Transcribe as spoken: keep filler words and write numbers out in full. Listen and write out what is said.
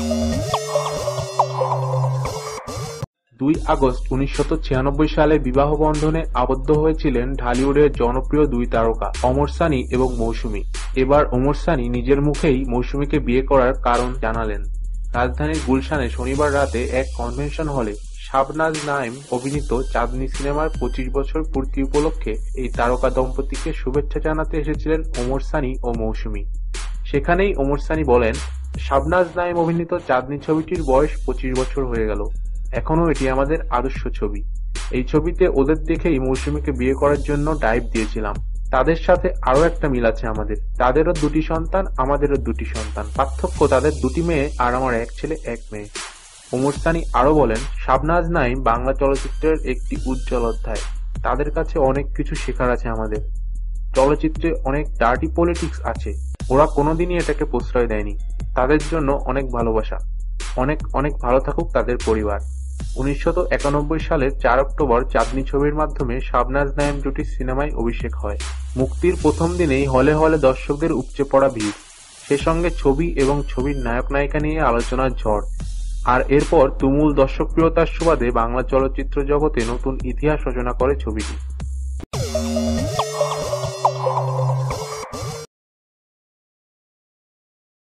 দুই আগস্ট উনিশশো ছিয়ানব্বই সালে বিবাহ বন্ধনে আবদ্ধ হয়েছিলেন ঢালিউডের জনপ্রিয় দুই তারকা ওমর সানি এবং মৌসুমী। এবার ওমর সানি নিজের মুখেই মৌসুমীকে বিয়ে করার কারণ জানালেন। রাজধানীর গুলশানে শনিবার রাতে এক কনভেনশন হলে শাবনাজ নাঈম অভিনীত চাঁদনি সিনেমার পঁচিশ বছর পূর্তি উপলক্ষে এই তারকা দম্পতিকে শুভেচ্ছা জানাতে এসেছিলেন ওমর সানি ও মৌসুমী। সেখানেই ওমর সানি বলেন, শাবনাজ নাঈম অভিনীত চাঁদনি ছবিটির বয়স পঁচিশ বছর হয়ে গেল, এখনো এটি আমাদের আদর্শ ছবি। এই ছবিতে ওদের দেখেই মৌসুমীকে বিয়ে করার জন্য ডাইভ দিয়েছিলাম। তাদের সাথে আরো একটা মিল আছে আমাদের, তাদেরও দুটি সন্তান, আমাদেরও দুটি সন্তান। পার্থক্য তাদের দুটি মেয়ে আর আমার এক ছেলে এক মেয়ে। ওমর সানি আরো বলেন, শাবনাজ নাঈম বাংলা চলচ্চিত্রের একটি উজ্জ্বল অধ্যায়। তাদের কাছে অনেক কিছু শেখার আছে আমাদের। চলচ্চিত্রে অনেক ডার্টি পলিটিক্স আছে, ওরা কোনোদিনই এটাকে প্রশ্রয় দেয়নি। তাদের জন্য অনেক ভালোবাসা। অনেক অনেক ভালো থাকুক তাদের পরিবার। উনিশশো একানব্বই সালের চার অক্টোবর চাঁদনি ছবির মাধ্যমে শাবনাজ নাঈম জুটির সিনেমায় অভিষেক হয়। মুক্তির প্রথম দিনেই হলে হলে দর্শকদের উপচে পড়া ভিড়, সে সঙ্গে ছবি এবং ছবির নায়ক নায়িকা নিয়ে আলোচনার ঝড়। আর এরপর তুমুল দর্শকপ্রিয়তার সুবাদে বাংলা চলচ্চিত্র জগতে নতুন ইতিহাস রচনা করে ছবিটি।